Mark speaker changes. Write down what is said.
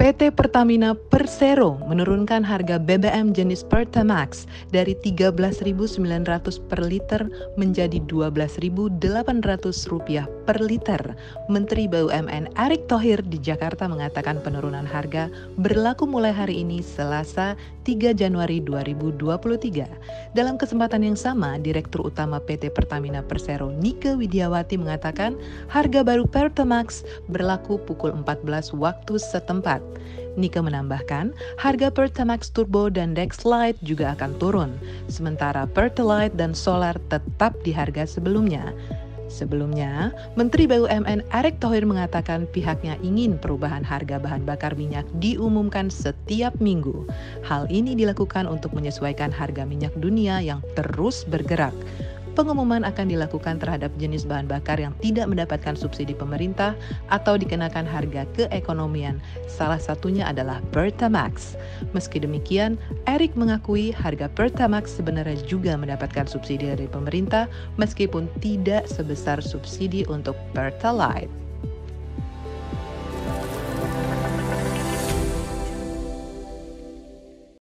Speaker 1: PT Pertamina Persero menurunkan harga BBM jenis Pertamax dari Rp13.900 per liter menjadi Rp12.800 per liter. Menteri BUMN Erick Thohir di Jakarta mengatakan penurunan harga berlaku mulai hari ini Selasa 3 Januari 2023. Dalam kesempatan yang sama, Direktur Utama PT Pertamina Persero Nike Widiawati mengatakan harga baru Pertamax berlaku pukul 14 waktu setempat. Nike menambahkan, harga Pertamax Turbo dan Dexlite juga akan turun, sementara Pertalite dan Solar tetap di harga sebelumnya. Sebelumnya, Menteri BUMN Erick Thohir mengatakan pihaknya ingin perubahan harga bahan bakar minyak diumumkan setiap minggu. Hal ini dilakukan untuk menyesuaikan harga minyak dunia yang terus bergerak. Pengumuman akan dilakukan terhadap jenis bahan bakar yang tidak mendapatkan subsidi pemerintah atau dikenakan harga keekonomian. Salah satunya adalah Pertamax. Meski demikian, Erick mengakui harga Pertamax sebenarnya juga mendapatkan subsidi dari pemerintah meskipun tidak sebesar subsidi untuk Pertalite.